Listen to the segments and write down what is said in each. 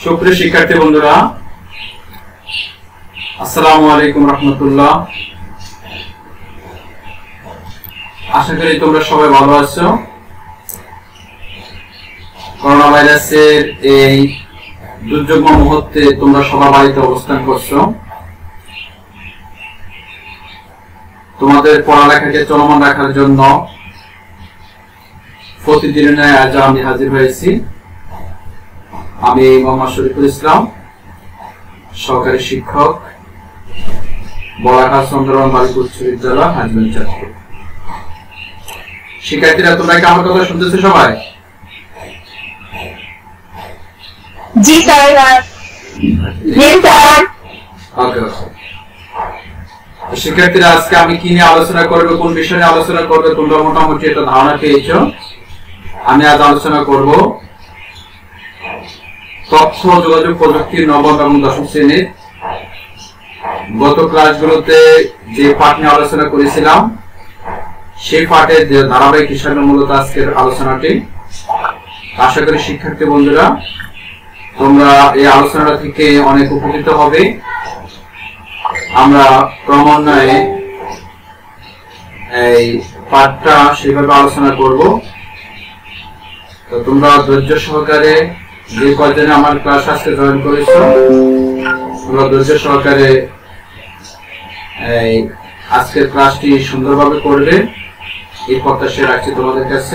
সুপ্রিয় শিক্ষার্থী বন্ধুরা, আসসালামু আলাইকুম রাহমাতুল্লাহ। আশা করি তোমরা সবাই ভালো আছো। করোনা ভাইরাসের এই দুর্যোগময় মুহূর্তে তোমরা সবাই বাড়িতে অবস্থান করছো। তোমাদের পড়ালেখাকে চলমান রাখার জন্য প্রতিদিনের ন্যায় আজ আমি হাজির হয়েছি। আমি মোহাম্মদ শরীফুল ইসলাম, সহকারী শিক্ষক, বলাঘাট চন্দ্রবান বালিকা উচ্চ বিদ্যালয়, হাজবেন্ড ছাত্র। শিক্ষার্থীরা, তোমরা কি আমার কথা শুনতেছো সবাই? জি স্যার। জি স্যার। ওকে। শিক্ষার্থীরা, আজকে আমি কি নিয়ে আলোচনা করবো, কোন বিষয় নিয়ে আলোচনা করবে, তোমরা মোটামুটি একটা ধারণা পেয়েছো। আমি আজ আলোচনা করব তথ্য যোগাযোগ প্রযুক্তির নবম এবং দশম শ্রেণীর। গত ক্লাসগুলোতে যে পাঠ নিয়ে আলোচনা করেছিলাম সেই পাঠের যে ধারাবাহিক হিসাবে মূলত আজকের আলোচনাটি। আশা করি শিক্ষার্থী বন্ধুরা তোমরা এই আলোচনাটা থেকে অনেক উপকৃত হবে। আমরা ক্রমান্বয়ে এই পাঠটা সেভাবে আলোচনা করব। তো তোমরা ধৈর্য সহকারে, যে কয়জনে আমার ক্লাস আজকে জয়েন করেছো, তোমরা ধৈর্য সহকারে এই আজকের ক্লাসটি সুন্দরভাবে করবে এই প্রত্যাশা রাখছি তোমাদের কাছে।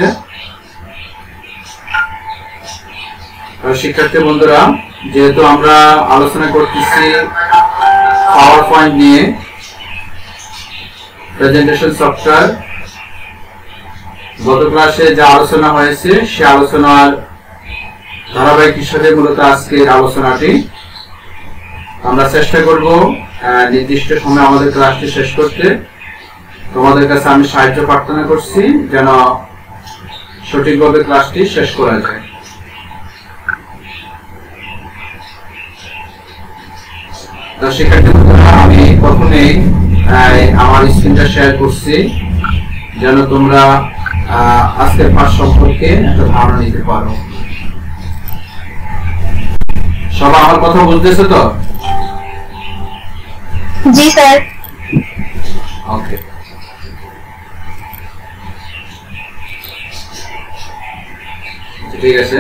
শিক্ষার্থী বন্ধুরা, যেহেতু আমরা আলোচনা করতেছি পাওয়ার পয়েন্ট নিয়ে, প্রেজেন্টেশন সফটওয়্যার, গত ক্লাসে যা আলোচনা হয়েছে সে আলোচনার ধারাবাহিক হিসাবে মূলত আজকের আলোচনাটি। আমরা চেষ্টা করব নির্দিষ্ট সময়ে আমাদের ক্লাসটি শেষ করতে। তোমাদের কাছে আমি সাহায্য প্রার্থনা করছি যেন সঠিকভাবে ক্লাসটি শেষ করা যায়। শিক্ষার্থীরা, আমি প্রথমেই আমার স্ক্রিনটা শেয়ার করছি যেন তোমরা আজকের পাঠ সম্পর্কে একটা ধারণা নিতে পারো। সবাই আমার কথা বুঝতেছো তো? জি স্যার। ওকে। ঠিক আছে।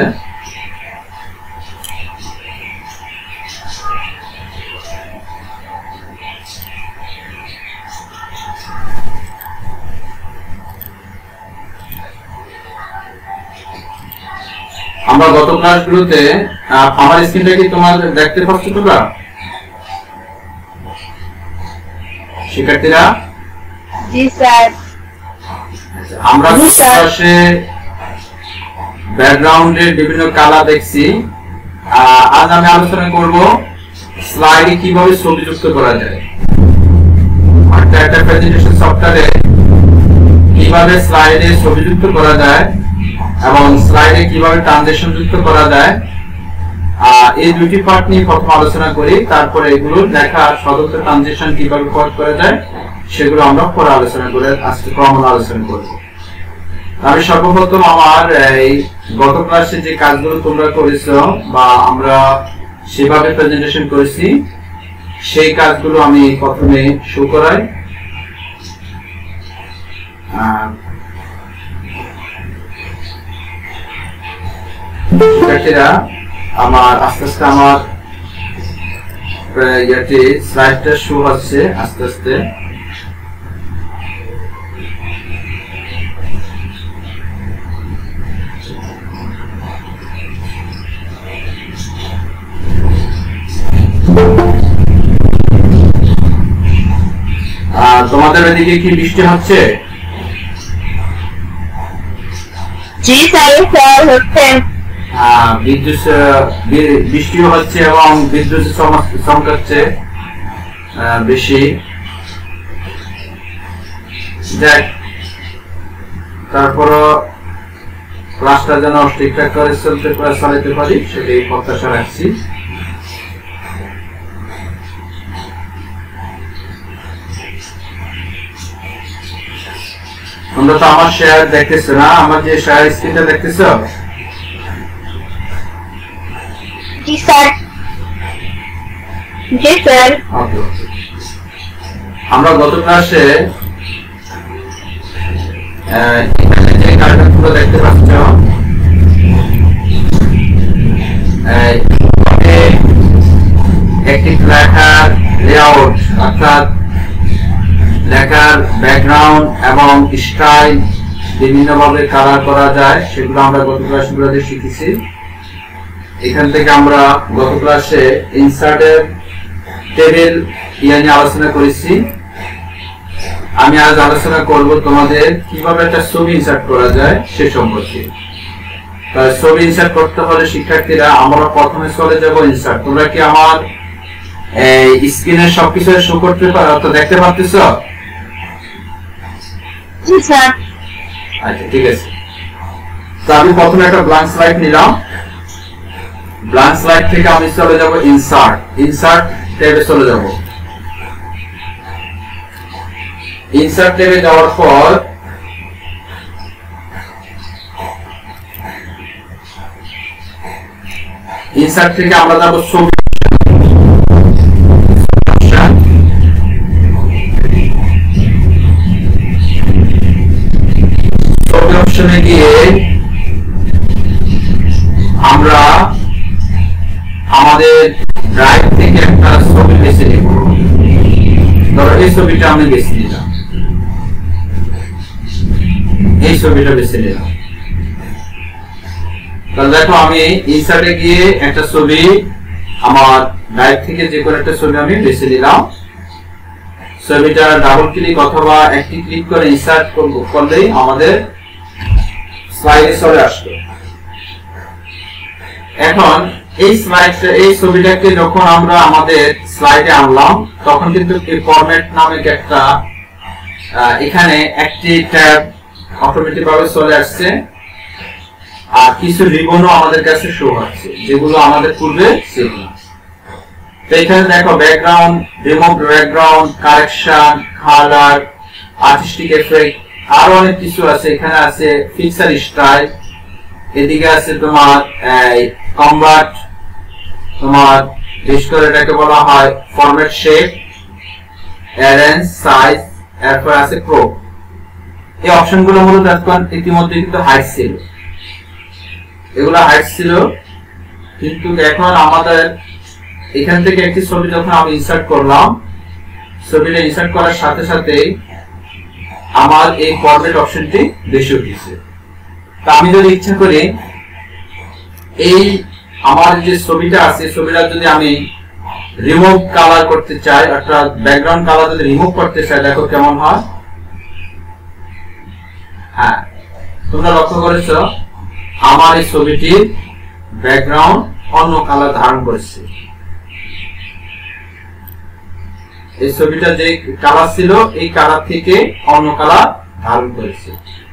আমরা গত ক্লাসগুলোতে আমার স্ক্রিনটা কি তোমাদের দেখতে পাচ্ছ তোমরা শিক্ষার্থীরা? জি স্যার। আমরা ক্লাসে ব্যাকগ্রাউন্ডের বিভিন্ন কালার দেখছি। আজ আমি আলোচনা করব স্লাইডে কিভাবে ছবি যুক্ত করা যায়। একটা প্রেজেন্টেশন সফটওয়্যারে কিভাবে স্লাইডে ছবি যুক্ত করা যায় এবং স্লাইডে কিভাবে ট্রানজিশন যুক্ত করা যায়, এই দুটি পার্ট নিয়ে প্রথম আলোচনা করি। তারপরে এগুলো লেখা স্বতন্ত্র ট্রানজিশন কিভাবে করা যায় সেগুলো আমরা পরে আলোচনা করে আজকে ক্রমান্বয়ে আলোচনা করব। আমি সর্বপ্রথম আমার এই গত ক্লাসে যে কাজগুলো তোমরা করেছো বা আমরা সেভাবে প্রেজেন্টেশন করেছি সেই কাজগুলো আমি প্রথমে শো করাই। শিক্ষার্থীরা, আমার আস্তে আস্তে আমার স্লাইডটা শো হচ্ছে আস্তে আস্তে। তোমাদের ওইদিকে কি বৃষ্টি হচ্ছে? জি স্যার হচ্ছে। বৃষ্টিও হচ্ছে এবং বিদ্যুৎ চমকাচ্ছে বেশি। দেখ, তারপরও ক্লাসটা যেন ঠিকঠাক করে চালাতে পারি সেটাই প্রত্যাশা রাখছি। তোমরা তো আমার শেয়ার দেখতেছো না? আমার যে শেয়ার স্ক্রিনটা দেখতেছো? জি স্যার। জি স্যার। ওকে, আমরা গত ক্লাসে এখানে যে কার্টুনগুলো দেখতে পাচ্ছ, একটি লেখার লেআউট অর্থাৎ লেখার ব্যাকগ্রাউন্ড এবং স্টাইল বিভিন্নভাবে কালার করা যায়, সেগুলো আমরা গত ক্লাসগুলোতে শিখেছি। এখান থেকে আমরা গত ক্লাসে ইনসার্টের টেবিল নিয়ে আলোচনা করেছি। আমি আজ আলোচনা করব তোমাদের কিভাবে একটা ছবি ইনসার্ট করা যায় সে সম্পর্কে। তাই ছবি ইনসার্ট করতে হলে শিক্ষার্থীরা আমরা প্রথমে চলে যাব ইনসার্ট। তোমরা কি আমার এই স্ক্রিনে সবকিছু শো করতে পারো, তো দেখতে পাচ্ছ? জি স্যার। আচ্ছা, ঠিক আছে। তো আমি প্রথমে একটা ব্ল্যাঙ্ক স্লাইড নিলাম। ব্ল্যাঙ্ক স্লাইড থেকে আমি চলে যাব ইনসার্ট। ইনসার্ট ট্যাবে চলে যাব। ইনসার্ট ট্যাবে যাওয়ার পর ইনসার্ট থেকে আমরা যাব ছবি। ছবি অপশনে গিয়ে আমরা আমাদের ড্রাইভ থেকে একটা ছবি বেছে নেব। ধরো এই ছবিটা আমি বেছে নিলাম, এই ছবিটা বেছে নিলাম। তাহলে দেখো আমি ইনসার্টে গিয়ে একটা ছবি, আমার ড্রাইভ থেকে যে কোনো একটা ছবি আমি বেছে নিলাম। ছবিটা ডাবল ক্লিক অথবা একটি ক্লিক করে ইনসার্ট করলেই আমাদের স্লাইডে চলে আসবে। এখন এই স্লাইডটা, এই ছবিটাকে যখন আমরা আমাদের স্লাইডে আনলাম, তখন কিন্তু এই ফরম্যাট নামক একটা এখানে একটি ট্যাব অটোমেটিক ভাবে চলে আসছে, আর কিছু রিবনও আমাদের কাছে শো হচ্ছে, যেগুলো আমাদের পূর্বে ছিল না। তো এখানে দেখো background, remove background, correction, colour, artistic effect, আরো অনেক কিছু আছে। এখানে আছে ফিক্সার স্টাইল, এদিকে আছে তোমার কনভার্ট, তোমার বিশেষ করে এটাকে বলা হয় ফরম্যাট শেপ, অ্যারেঞ্জ, সাইজ, এরপর আছে ক্রপ। এই অপশনগুলো মূলত এখন ইতিমধ্যে কিন্তু হাইড ছিল, এগুলো হাইড ছিল, কিন্তু এখন আমাদের এখান থেকে একটি ছবি যখন আমি ইনসার্ট করলাম, ছবিটা ইনসার্ট করার সাথে সাথে আমার এই ফরম্যাট অপশনটি বেশি উঠেছে। তা আমি যদি ইচ্ছা করি এই আমার যে ছবিটা আছে, ছবিটা যদি আমি রিমুভ কালার করতে চাই, অর্থাৎ ব্যাকগ্রাউন্ড কালার যদি রিমুভ করতে চাই, দেখো কেমন হয়। হ্যাঁ, তোমরা লক্ষ্য করেছো আমার এই ছবিটির ব্যাকগ্রাউন্ড অন্য কালার ধারণ করেছে। এই ছবিটা যে কালার ছিল এই কালার থেকে অন্য কালার ধারণ করেছে।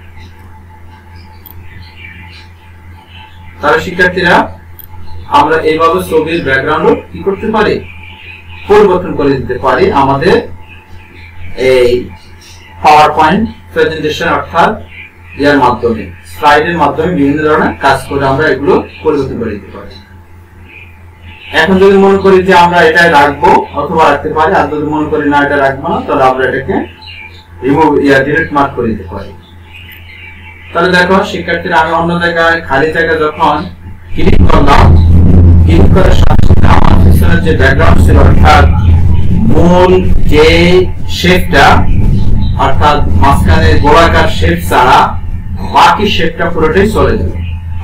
তাহলে শিক্ষার্থীরা আমরা এইভাবে ছবির ব্যাকগ্রাউন্ড কি করতে পারি, পরিবর্তন করে দিতে পারি আমাদের এই পাওয়ার পয়েন্ট প্রেজেন্টেশন অর্থাৎ এর মাধ্যমে, স্লাইডের মাধ্যমে বিভিন্ন ধরনের কাজ করে আমরা এগুলো পরিবর্তন করে দিতে পারি। এখন যদি মনে করি যে আমরা এটা রাখবো অথবা রাখতে পারি, আর যদি মনে করি না এটা রাখবো না, তাহলে আমরা এটাকে রিমুভ ডিলিট মার্ক করে দিতে পারি। তাহলে দেখো শিক্ষার্থীরা আমি অন্য জায়গায় খালি জায়গা যখন ক্লিক করলাম, ক্লিক করার সাথে সাথে আমার পিছনের যে ব্যাকগ্রাউন্ড ছিল অর্থাৎ মূল যে শেপটা, অর্থাৎ মাঝখানে গোলাকার শেপ ছাড়া বাকি শেপটা পুরোটাই চলে যাবে।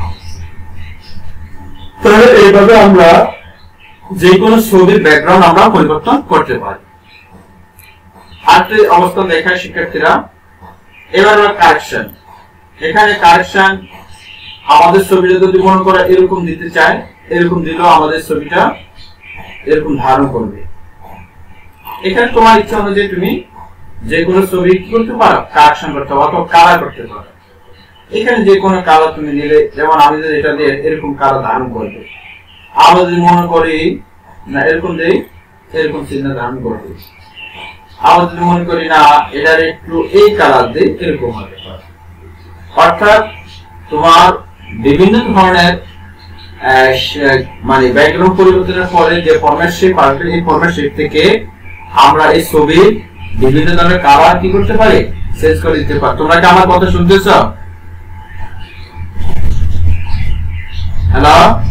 তাহলে এইভাবে আমরা যে কোনো ছবির ব্যাকগ্রাউন্ড আমরা পরিবর্তন করতে পারি। আরেকটি অবস্থান দেখায় শিক্ষার্থীরা। এবার আমরা কারেকশন। এখানে কারেকশন আমাদের ছবিটা যদি মনে করে এরকম দিতে চাই, এরকম দিলেও আমাদের ছবিটা এরকম ধারণ করবে। এখানে তোমার ইচ্ছা অনুযায়ী তুমি যে কোনো ছবি কি করতে পারো, কারেকশন করতে পারো অথবা কালার করতে পারো। এখানে যে কোনো কালার তুমি নিলে, যেমন আমি যদি এটা দিয়ে এরকম কালার ধারণ করবে, আমরা যদি মনে করি না এরকম দেই, এরকম চিহ্ন ধারণ করবে। আমরা যদি মনে করি না এটার একটু এই কালার দিয়ে, এরকম হতে পারে। অর্থাৎ তোমার বিভিন্ন ধরনের মানে ব্যাকগ্রাউন্ড পরিবর্তনের পরে যে ফরম্যাট শেপ আসবে এই ফরম্যাট শেপ থেকে আমরা এই ছবি বিভিন্ন ধরনের কালার কি করতে পারি চেঞ্জ করে দিতে পারি। তোমরা কি আমার কথা শুনতেছো? হ্যালো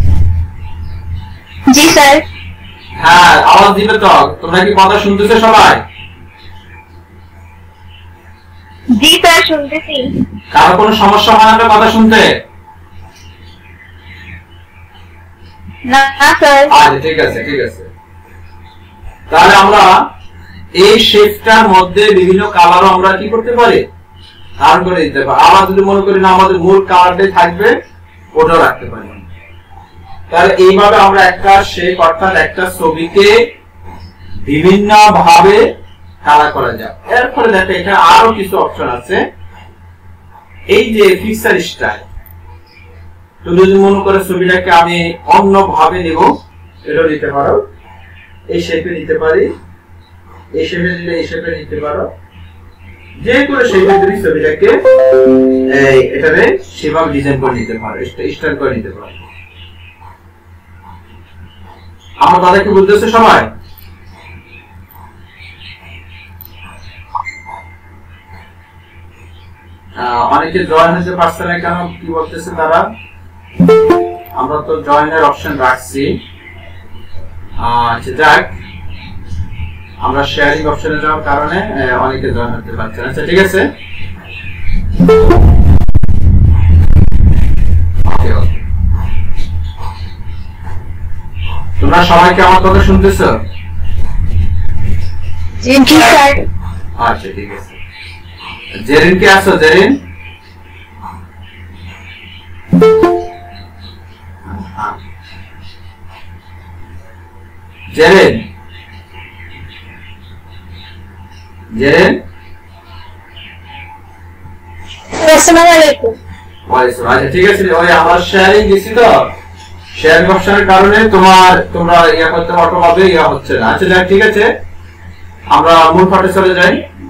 জি স্যার। হ্যাঁ আওয়াজ দিবে তো। তোমরা কি কথা শুনতেছো সবাই? জি স্যার শুনতেছি। কারো কোনো সমস্যা হয় না কথা শুনতে? না স্যার। আচ্ছা ঠিক আছে ঠিক আছে। তাহলে আমরা এই শেপটার মধ্যে বিভিন্ন কালারও আমরা কি করতে পারি ধারণ করে দিতে পারি। আমরা যদি মনে করি না আমাদের মূল কালারটাই থাকবে ওটাও রাখতে পারি। তাহলে এইভাবে আমরা একটা শেপ অর্থাৎ একটা ছবিকে বিভিন্ন ভাবে কালার করা যায়। এরপরে দেখো এখানে আরো কিছু অপশন আছে। এই যে ফিক্সার স্টাইল, তুমি যদি মনে করো ছবিটাকে আমি অন্য ভাবে নিব এটা নিতে পারো, এই শেপে নিতে পারি, এই শেপে নিলে এই শেপে নিতে পারো, যে কোনো শেপে তুমি ছবিটাকে এটারে সেভাবে ডিজাইন করে নিতে পারো, স্টাইল করে নিতে পারো। আমার দাদা কি বলতেছে সবাই? অনেকে জয়েন হতে পারছে না কেন কি বলতেছে তারা? আমরা তো জয়েনের অপশন রাখছি। আচ্ছা যাক, আমরা শেয়ারিং অপশনে যাওয়ার কারণে অনেকে জয়েন হতে পারছে না। আচ্ছা ঠিক আছে, তোমরা সবাই কি আমার কথা শুনতেছো? জি স্যার। আচ্ছা ঠিক আছে। জেরিন কে আছো? জেরিন জেরিন জেরিন আসসালামু আলাইকুম। আচ্ছা ঠিক আছে। ওই আমার শেয়ারিং দিছি তো, শেয়ারিং অপশনের কারণে তোমরা ইয়া করতে অটোভাবে ইয়া হচ্ছে না। আচ্ছা যাক ঠিক আছে, আমরা মূল পাঠে চলে যাই।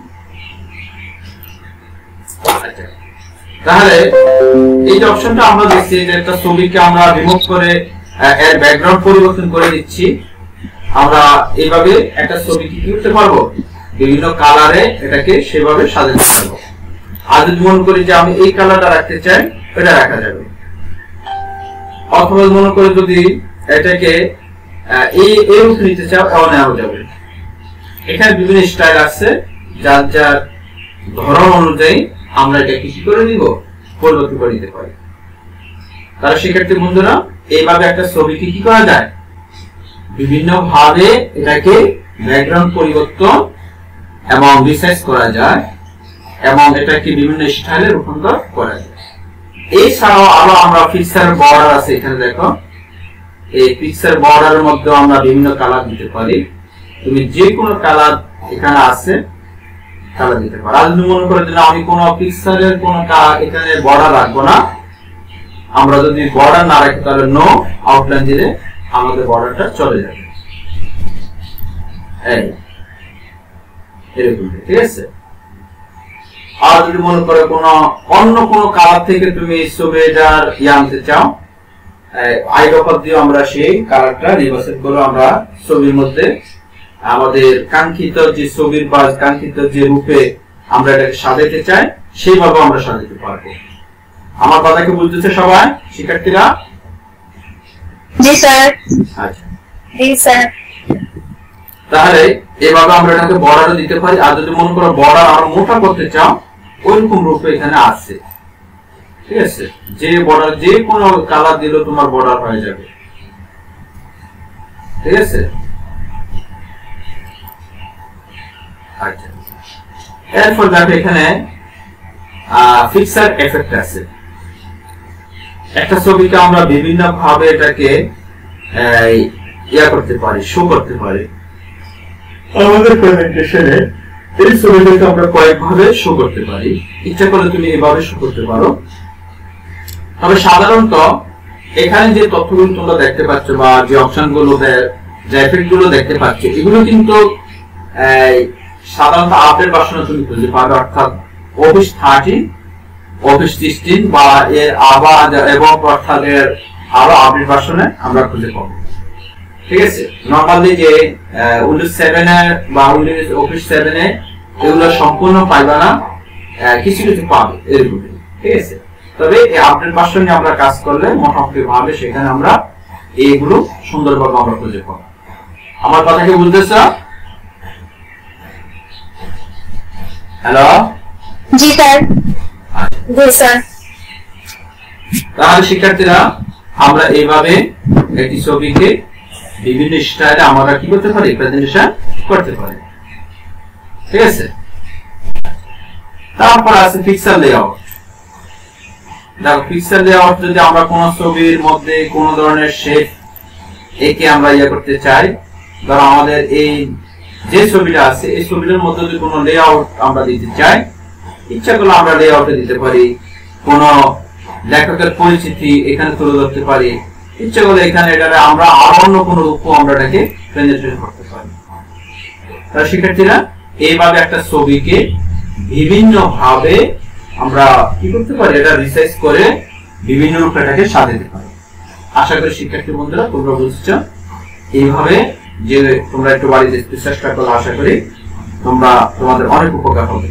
তাহলে এই যে অপশনটা আমরা দেখছি যে একটা ছবিকে আমরা রিমুভ করে এর ব্যাকগ্রাউন্ড পরিবর্তন করে দিচ্ছি, আমরা এইভাবে একটা ছবি কি করতে পারবো বিভিন্ন কালারে এটাকে সেভাবে সাজাতে পারবো। আর যদি মনে করি যে আমি এই কালারটা রাখতে চাই এটা রাখা যাবে, অথবা মনে করি যদি এটাকে এই রূপ নিতে চাও এও নেওয়া যাবে। এখানে বিভিন্ন স্টাইল আছে, যার যার ধরন অনুযায়ী আমরা এটাকে কি করে দিব পরিবর্তন করে দিতে পারি। তাহলে সেক্ষেত্রে বন্ধুরা এইভাবে একটা ছবিকে কি করা যায় বিভিন্ন ভাবে এটাকে ব্যাকগ্রাউন্ড পরিবর্তন এবং রিসাইজ করা যায় এবং এটাকে বিভিন্ন স্টাইলে রূপান্তর করা যায়। এছাড়াও আরো আমরা পিকচার বর্ডার আছে, এখানে দেখো এই পিকচার বর্ডারের মধ্যে আমরা বিভিন্ন কালার দিতে পারি। তুমি যে কোনো কালার এখানে আছে কালার দিতে পারো। আর যদি মনে করো যে আমি কোনো পিকচারের কোনো এখানে বর্ডার রাখবো না, আমরা যদি বর্ডার না রাখি তাহলে নো আউটলাইন দিলে আমাদের বর্ডারটা চলে যাবে এরকম, ঠিক আছে। আর যদি মনে করো কোনো অন্য কোনো কালার থেকে তুমি ছবিটার আনতে চাও, আইড্রপার দিয়ে আমরা সেই কালারটা নির্বাচন করে আমরা ছবির মধ্যে আমাদের কাঙ্ক্ষিত যে ছবির বা কাঙ্ক্ষিত যে রূপে আমরা এটাকে সাজাতে চাই সেইভাবে আমরা সাজাতে পারবো। আমার কথা কি বুঝতেছে সবাই শিক্ষার্থীরা? জি স্যার। আচ্ছা জি স্যার। তাহলে এভাবে আমরা এটাকে বর্ডারও দিতে পারি। আর যদি মনে করো বর্ডার আরো মোটা করতে চাও ওইরকম রূপে এখানে আছে, ঠিক আছে। যে বর্ডার যে কোনো কালার দিলেও তোমার বর্ডার হয়ে যাবে, ঠিক আছে। আচ্ছা এরপর দেখো এখানে ফিক্সার এফেক্ট আছে। একটা ছবিকে আমরা বিভিন্ন ভাবে এটাকে ইয়া করতে পারি, শো করতে পারি। আমাদের প্রেজেন্টেশনে এই ছবিটাকে আমরা কয়েকভাবে শো করতে পারি। ইচ্ছা করলে তুমি এভাবে শো করতে পারো। তবে সাধারণত এখানে যে তথ্যগুলো তোমরা দেখতে পাচ্ছ বা যে অপশন গুলো যে এফেক্ট গুলো দেখতে পাচ্ছ এগুলো কিন্তু সাধারণত আপডেট ভার্সনে তুমি খুঁজে পাবে, অর্থাৎ অফিস 13, অফিস 16 বা এর আবার এবং অর্থাৎ এর আরো আপডেট ভার্সনে আমরা খুঁজে পাবো। ঠিক আছে, নরমালি যে উইন্ডোজ 7 এ বা উইন্ডোজ অফিস 7 এ এগুলো সম্পূর্ণ পাইবা না, কিছু কিছু পাবে এরকম। ঠিক আছে, তবে এই আপডেট ভার্সন নিয়ে আমরা কাজ করলে মোটামুটি ভাবে সেখানে আমরা এইগুলো সুন্দরভাবে আমরা খুঁজে পাবো। আমার কথা কি বুঝতেছো? হ্যালো, জি স্যার। জি স্যার। তাহলে শিক্ষার্থীরা আমরা এইভাবে একটি ছবিকে বিভিন্ন স্টাইলে আমরা কি করতে পারি, প্রেজেন্টেশন করতে পারি। ঠিক আছে, তারপর আছে পিকচার লেআউট। দেখো পিকচার লেআউট যদি আমরা কোন ছবির মধ্যে কোন ধরনের শেপ একে আমরা করতে চাই, ধরো আমাদের এই যে ছবিটা আছে এই ছবিটার মধ্যে যদি কোনো লেআউট আমরা দিতে চাই, ইচ্ছা করলে আমরা লেআউটে দিতে পারি, কোন লেখকের পরিচিতি এখানে তুলে ধরতে পারি, ইচ্ছা করলে এখানে এটা আমরা আরো অন্য কোনো রূপ আমরা এটাকে প্রেজেন্টেশন করতে পারি। তাহলে শিক্ষার্থীরা এইভাবে একটা ছবিকে বিভিন্ন ভাবে আমরা কি করতে পারি, এটা রিসাইজ করে বিভিন্ন রূপে এটাকে সাজাতে পারি। আশা করি শিক্ষার্থী বন্ধুরা তোমরা বুঝছো। এইভাবে যে তোমরা একটু বাড়িতে চেষ্টা করলে আশা করি তোমাদের অনেক উপকার হবে।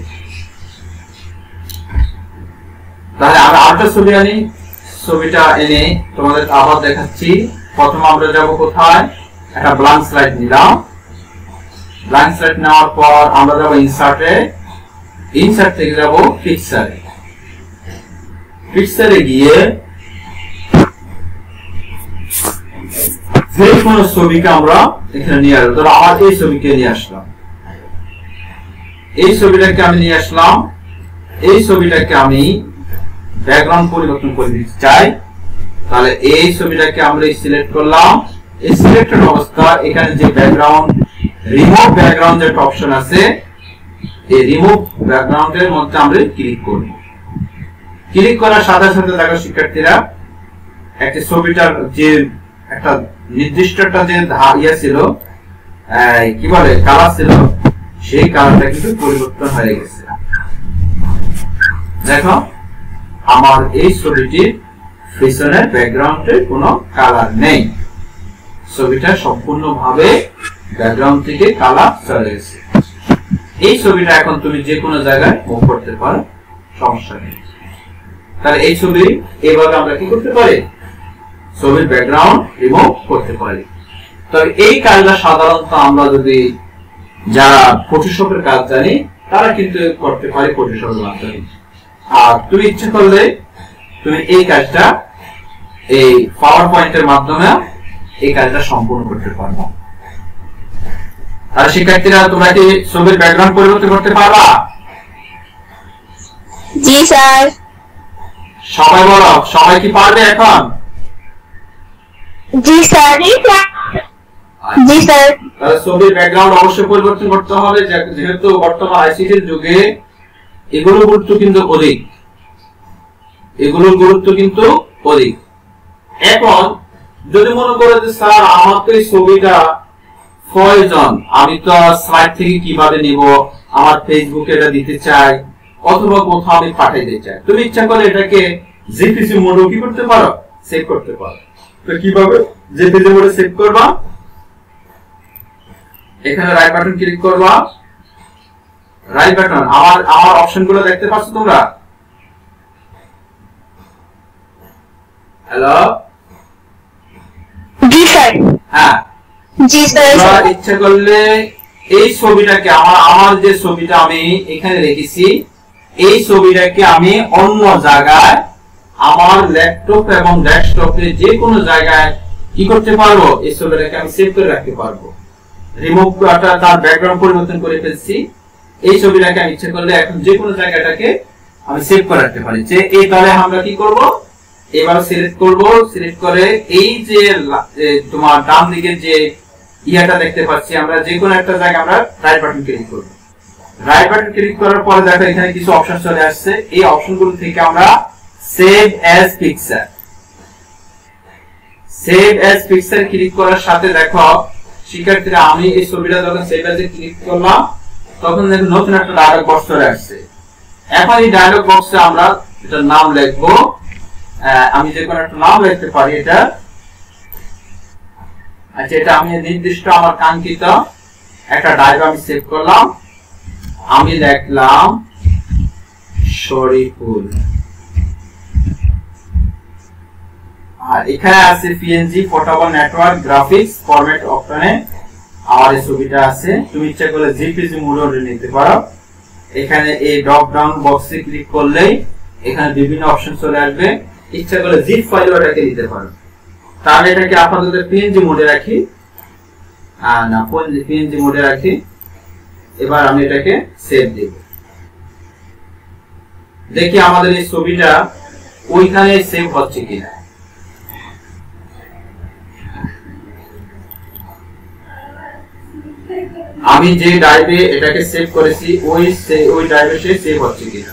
তাহলে আমরা আরেকটা ছবি আনি, ছবিটা এনে তোমাদের আবার দেখাচ্ছি। প্রথমে আমরা যাব কোথায়, একটা ব্ল্যাঙ্ক স্লাইড নিলাম। ব্ল্যাঙ্ক স্লাইড নেওয়ার পর আমরা যাব ইনসার্টে, ইনসার্ট থেকে যাব পিকচারে। পিকচারে গিয়ে যে কোনো ছবিকে আমরা এখানে নিয়ে আসবো। ধরো আমার এই ছবিকে নিয়ে আসলাম, এই ছবিটাকে আমি নিয়ে আসলাম, এই ছবিটাকে আমি ব্যাকগ্রাউন্ড পরিবর্তন করে দিতে চাই। তাহলে এই ছবিটাকে আমরা সিলেক্ট করলাম, এই সিলেক্টেড অবস্থা এখানে যে ব্যাকগ্রাউন্ড রিমুভ ব্যাকগ্রাউন্ড যে অপশন আছে, এই রিমুভ ব্যাকগ্রাউন্ডের মধ্যে আমরা ক্লিক করব। ক্লিক করার সাথে সাথে দেখো শিক্ষার্থীরা একটা ছবিটার যে একটা নির্দিষ্ট একটা যে ছিল কি বলে কালার ছিল, সেই কালারটা কিন্তু পরিবর্তন হয়ে গেছে। দেখো আমার এই ছবিটির পিছনের ব্যাকগ্রাউন্ডে কোনো কালার নেই, ছবিটা সম্পূর্ণভাবে ব্যাকগ্রাউন্ড থেকে কালার চলে গেছে। এই ছবিটা এখন তুমি যে কোনো জায়গায় মুভ করতে পারো, সমস্যা নেই। তাহলে এই ছবি এইভাবে আমরা কি করতে পারি, ছবির ব্যাকগ্রাউন্ড রিমুভ করতে পারি। তবে এই কাজটা সাধারণত আমরা যদি যারা ফটোশপের কাজ জানি তারা কিন্তু করতে পারি ফটোশপের মাধ্যমে। আর তুমি ইচ্ছে করলে তুমি এই কাজটা এই পাওয়ার পয়েন্টের মাধ্যমে এই কাজটা সম্পূর্ণ করতে পারবে। আর শিক্ষার্থীরা তোমরা কি ছবির ব্যাকগ্রাউন্ড পরিবর্তন করতে পারবা? জি স্যার। সবাই বলো, সবাই কি পারবে এখন? জি স্যার। জি স্যার। তাহলে ছবির ব্যাকগ্রাউন্ড অবশ্যই পরিবর্তন করতে হবে, যেহেতু বর্তমান আইসিটির যুগে এগুলোর গুরুত্ব কিন্তু অধিক, এগুলোর গুরুত্ব কিন্তু অধিক। এখন যদি মনে করো যে স্যার আমার তো এই ছবিটা প্রয়োজন, আমি তো স্লাইড থেকে কিভাবে নিব, আমার ফেসবুকে এটা দিতে চাই অথবা কোথাও আমি পাঠাইতে চাই, তুমি ইচ্ছা করে এটাকে জেপিজি মোডে কি করতে পারো, সেভ করতে পারো। তো কিভাবে জেপিজি মোডে সেভ করবা, এখানে রাইট বাটন ক্লিক করবা, রাইট বাটন আমার অপশনগুলো দেখতে পাচ্ছ তোমরা? হ্যালো, জি স্যার। হ্যাঁ জি স্যার। ইচ্ছা করলে এই ছবিটাকে আমার যে ছবিটা আমি এখানে রেখেছি, এই ছবিটাকে আমি অন্য জায়গায় আমার ল্যাপটপ এবং ডেস্কটপে যে কোনো জায়গায় কি করতে পারবো, এই ছবিটাকে আমি সেভ করে রাখতে পারবো। রিমুভ তার ব্যাকগ্রাউন্ড পরিবর্তন করে ফেলছি, এই ছবিটাকে আমি ইচ্ছা করলে এখন যে কোনো জায়গাটাকে আমি সেভ করে রাখতে পারি। যে এই তলে আমরা কি করব, এবার সিলেক্ট করব, সিলেক্ট করে এই যে তোমার ডান দিকে যে ইয়াটা দেখতে পাচ্ছি আমরা যে কোনো একটা জায়গায় আমরা রাইট বাটন ক্লিক করব। রাইট বাটন ক্লিক করার পরে দেখো এখানে কিছু অপশন চলে আসছে, এই অপশনগুলো থেকে আমরা save as picture, save as picture click করার সাথে দেখো শিক্ষার্থীরা আমি এই ছবিটা যখন সেভ অ্যাজ এ ক্লিক করলাম তখন দেখো নতুন একটা ডায়লগ বক্স চলে আসছে। এখন এই ডায়লগ বক্সে আমরা এটার নাম লিখবো আমি যে কোনো একটা নাম লিখতে পারি এটা। আচ্ছা, এটা আমি নির্দিষ্ট আমার কাঙ্ক্ষিত একটা ড্রাইভ আমি সেভ করলাম। আমি লিখলাম শরীফুল, আর এখানে আছে PNG portable network graphics format অপশনে আমার এই ছবিটা আছে। তুমি ইচ্ছা করলে জেপিজি মোডে নিতে পারো। এখানে এই ড্রপ ডাউন বক্সে ক্লিক করলেই এখানে বিভিন্ন অপশন চলে আসবে। ইচ্ছা করলে জিপ ফাইলও এটাকে নিতে পারো। তাহলে এটাকে আপাতত পিএনজি মোডে রাখি, না পিএনজি মোডে রাখি। এবার আমি এটাকে সেভ দেব। দেখি আমাদের এই ছবিটা ওইখানে সেভ হচ্ছে কিনা। আমি যে ড্রাইভে এটাকে সেভ করেছি ওই ড্রাইভে সে সেভ হচ্ছে কিনা।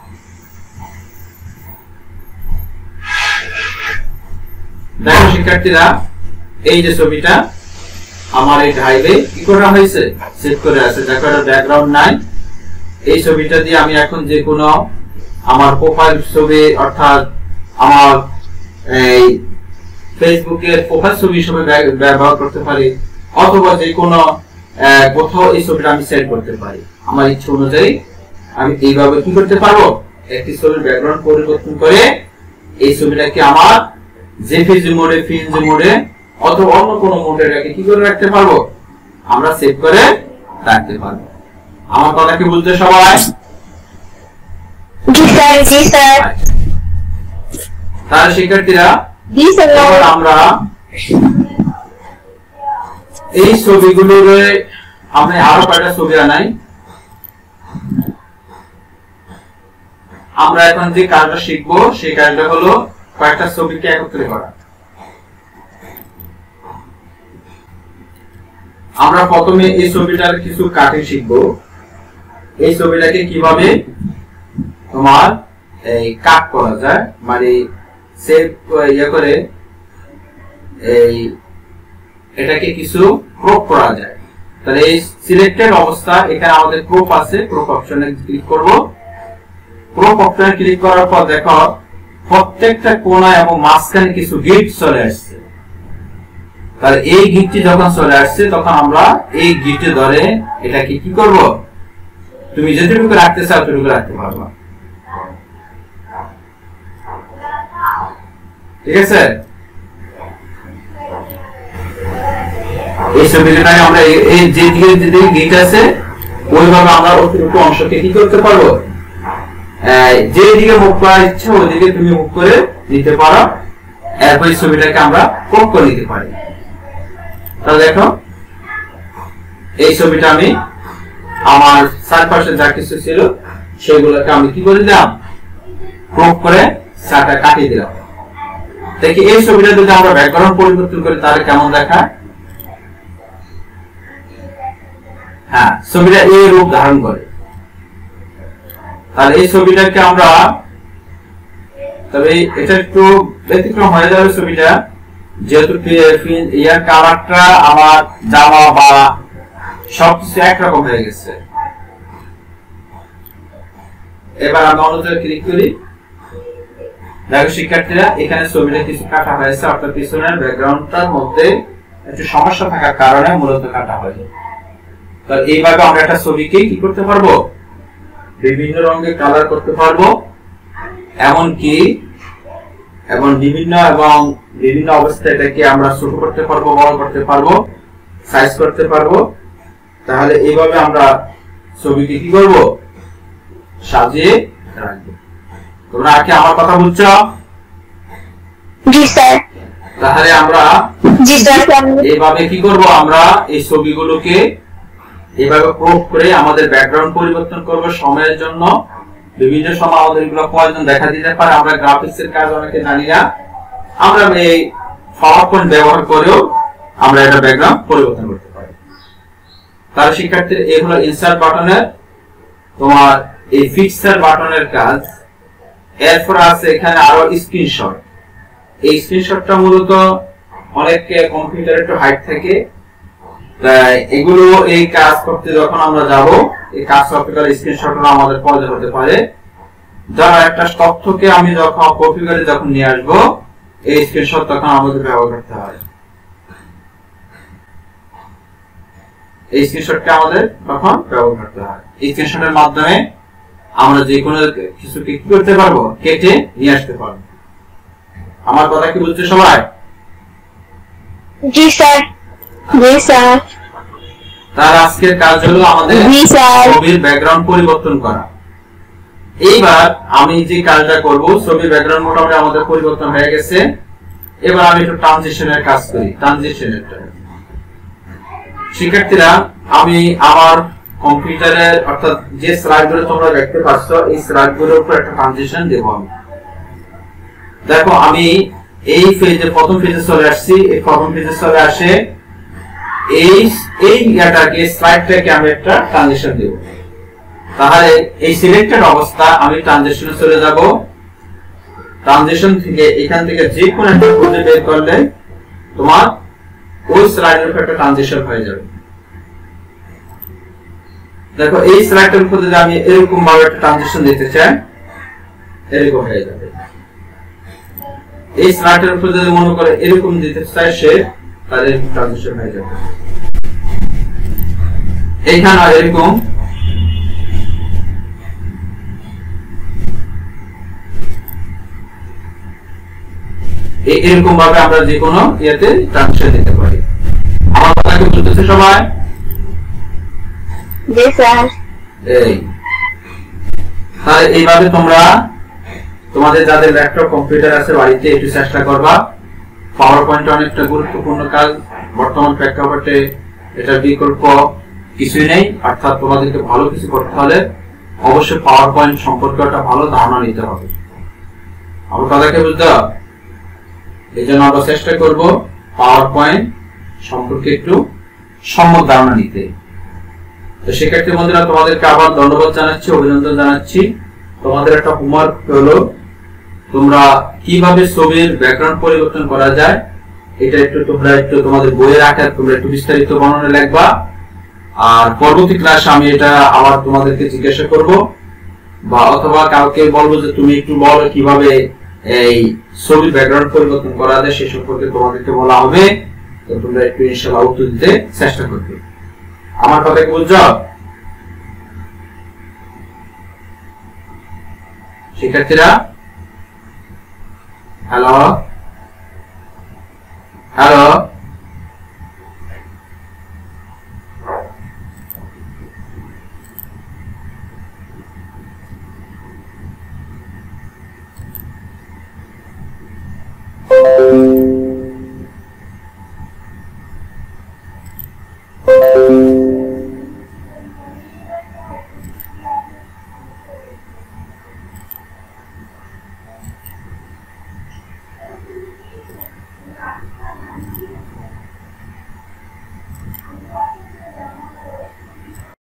দেখো শিক্ষার্থীরা, এই যে ছবিটা আমার এই ড্রাইভে কি করা হয়েছে, সেভ করে আছে। দেখো এটা ব্যাকগ্রাউন্ড নাই। এই ছবিটা দিয়ে আমি এখন যে কোনো আমার প্রোফাইল ছবি, অর্থাৎ আমার এই ফেসবুকের প্রোফাইল ছবি হিসেবে ব্যবহার করতে পারি, অথবা যে কোনো কোথাও এই ছবিটা আমি সেট করতে পারি। আমার ইচ্ছা অনুযায়ী আমি এইভাবে কি করতে পারবো, একটি ছবির ব্যাকগ্রাউন্ড পরিবর্তন করে এই ছবিটাকে আমার জেপিজি মোডে, পিএনজি মোডে অথবা অন্য কোনো মোডে এটাকে কি করে রাখতে পারবো, আমরা সেভ করে রাখতে পারবো। আমার কথা কি বুঝতে সবাই? জি স্যার, জি স্যার। তাহলে শিক্ষার্থীরা, জি স্যার, আমরা এই ছবিগুলোর আমি আরো কয়েকটা ছবি আনাই। আমরা এখন যে কাজটা শিখবো সেই কাজটা হলো কয়েকটা ছবিকে একত্রে করা। আমরা প্রথমে এই ছবিটার কিছু কাটিং শিখবো। এই ছবিটাকে কিভাবে তোমার এই কাট করা যায়, মানে সেভ ইয়ে করে এই এটাকে কিছু ক্রপ করা যায়। তাহলে এই সিলেক্টেড অবস্থা, এখানে আমাদের ক্রপ আছে, ক্রপ অপশনে ক্লিক করব। ক্রপ অপশনে ক্লিক করার পর দেখো প্রত্যেকটা কোণা এবং মাঝখানে কিছু গিট চলে আসছে। তাহলে এই গিটটি যখন চলে আসছে তখন আমরা এই গিটে ধরে এটাকে কি করব, তুমি যেটুকু রাখতে চাও ততটুকু রাখতে পারবা। ঠিক আছে? এই ছবিটাকে আমরা এই যেদিকে যেদিকে গিট আছে ওইভাবে আমরা অতিরিক্ত অংশকে কি করতে পারবো, যেদিকে মুভ করার ইচ্ছা ওইদিকে তুমি মুভ করে নিতে পারো। এরপর এই ছবিটাকে আমরা ক্রপ করে নিতে পারি। তাহলে দেখো এই ছবিটা আমি আমার চারপাশে যা কিছু ছিল সেগুলোকে আমি কি করে দিলাম, ক্রপ করে চারটা কাটিয়ে দিলাম। দেখি এই ছবিটা যদি আমরা ব্যাকগ্রাউন্ড পরিবর্তন করি তাহলে কেমন দেখায়। হ্যাঁ, ছবিটা এই রূপ ধারণ করে। তাহলে এই ছবিটাকে আমরা, তবে এটা একটু ব্যতিক্রম হয়ে যাবে ছবিটা, যেহেতু ইয়ার কালারটা আমার জামা বা সবকিছু একরকম হয়ে গেছে। এবার আমি অন্যথায় ক্লিক করি। দেখো শিক্ষার্থীরা, এখানে ছবিটা কিছু কাটা হয়েছে, অর্থাৎ পিছনের ব্যাকগ্রাউন্ডটার মধ্যে একটু সমস্যা থাকার কারণে মূলত কাটা হয়েছে। তাহলে এইভাবে আমরা একটা ছবিকে কি করতে পারবো, বিভিন্ন রঙে কালার করতে পারবো, এমনকি এবং বিভিন্ন অবস্থায় এটাকে আমরা ছোট করতে পারবো, বড় করতে পারবো, সাইজ করতে পারবো। তাহলে এইভাবে আমরা ছবিকে কি করবো, সাজিয়ে রাখবো। তোমরা কি আমার কথা বুঝছো? জি স্যার। তাহলে আমরা জি স্যার, এইভাবে কি করব, আমরা এই ছবিগুলোকে এইভাবে ক্রপ করে আমাদের ব্যাকগ্রাউন্ড পরিবর্তন করব সময়ের জন্য। বিভিন্ন সময় আমাদের এগুলো প্রয়োজন দেখা দিতে পারে, আমরা গ্রাফিক্সের কাজ অনেকে জানি না, আমরা এই পাওয়ারপয়েন্ট ব্যবহার করেও আমরা এটা ব্যাকগ্রাউন্ড পরিবর্তন করতে পারি। তার শিক্ষার্থীর এই হলো ইনসার্ট বাটনের তোমার এই ফিক্সার বাটনের কাজ। এরপর আছে এখানে আরো স্ক্রিনশট। এই স্ক্রিনশটটা মূলত অনেক কম্পিউটারে একটু হাইট থাকে, এগুলো এই কাজ করতে যখন আমরা যাব এই কাজ করতে গেলে স্ক্রিনশটটা আমাদের প্রয়োজন হতে পারে। যারা একটা তথ্যকে আমি যখন কপি করে যখন নিয়ে আসবো, এই স্ক্রিনশট তখন আমাদের ব্যবহার করতে হয়। এই স্ক্রিনশটকে আমাদের তখন ব্যবহার করতে হয়। এই স্ক্রিনশটের মাধ্যমে আমরা যে কোনো কিছুকে কি করতে পারবো, কেটে নিয়ে আসতে পারবো। আমার কথা কি বুঝছে সবাই? জি স্যার। জি স্যার। তার আজকের কাজ হলো আমাদের জি স্যার। ছবির ব্যাকগ্রাউন্ড পরিবর্তন করা। এইবার আমি যে কাজটা করব, ছবির ব্যাকগ্রাউন্ড মোটামুটি আমাদের পরিবর্তন হয়ে গেছে। এবার আমি একটু ট্রানজিশনের কাজ করি। ট্রানজিশনেরটা শিক্ষার্থীরা, আমি আমার কম্পিউটারের অর্থাৎ যে স্লাইডগুলো তোমরা দেখতে পাচ্ছ, এই স্লাইডগুলোর উপর একটা ট্রানজিশন দেব আমি। দেখো, আমি এই পেজে প্রথম পেজে চলে আসছি। এই প্রথম পেজে চলে আসে এই ইয়াটাকে, স্লাইডটাকে আমি একটা ট্রানজিশন দেব। তাহলে এই সিলেক্টেড অবস্থা আমি ট্রানজিশনে চলে যাব। ট্রানজিশন থেকে এখান থেকে যে কোনো একটা খুঁজে বের করলে তোমার ওই স্লাইডের উপর একটা ট্রানজিশন হয়ে যাবে। দেখো, এই স্লাইডের উপর যদি আমি এরকম ভাবে একটা ট্রানজিশন দিতে চাই, এরকম হয়ে যাবে। এই স্লাইডের উপর যদি মনে করে এরকম দিতে চাই সে, তাহলে ট্রানজিশন হয়ে যাবে। এইখানে এরকম এরকম ভাবে আমরা যে কোনো ইয়েতে ট্রানজিশন দিতে পারি। আমার কথা কি বুঝতেছে সবাই? জি স্যার। তাহলে এইভাবে তোমরা তোমাদের যাদের ল্যাপটপ কম্পিউটার আছে বাড়িতে একটু চেষ্টা করবা। পাওয়ার পয়েন্ট অনেকটা গুরুত্বপূর্ণ কাজ। বর্তমান প্রেক্ষাপটে এটার বিকল্প কিছুই নেই। অর্থাৎ তোমাদেরকে ভালো কিছু করতে হলে অবশ্যই পাওয়ার পয়েন্ট সম্পর্কে একটা ভালো ধারণা নিতে হবে। আমার কথাকে বুঝতে হবে। এই জন্য আমরা চেষ্টা করব পাওয়ার পয়েন্ট সম্পর্কে একটু সম্যক ধারণা নিতে। তো শিক্ষার্থী বন্ধুরা, তোমাদেরকে আবার ধন্যবাদ জানাচ্ছি, অভিনন্দন জানাচ্ছি। তোমাদের একটা হোমওয়ার্ক হলো তোমরা কিভাবে ছবির ব্যাকগ্রাউন্ড পরিবর্তন করা যায় এটা তোমরা তোমাদের বইয়ের আকারে তোমরা একটু বিস্তারিত বর্ণনা লিখবা। আর পরবর্তী ক্লাসে আমি এটা আবার তোমাদেরকে জিজ্ঞাসা করব, বা অথবা কাউকে বলবো যে তুমি একটু বলো কিভাবে এই ছবির ব্যাকগ্রাউন্ড পরিবর্তন করা যায়, সে সম্পর্কে তোমাদেরকে বলা হবে। তো তোমরা একটু ইনশাআল্লাহ উত্তর দিতে চেষ্টা করবে। আমার কথা কি বুঝছো শিক্ষার্থীরা? Hello hello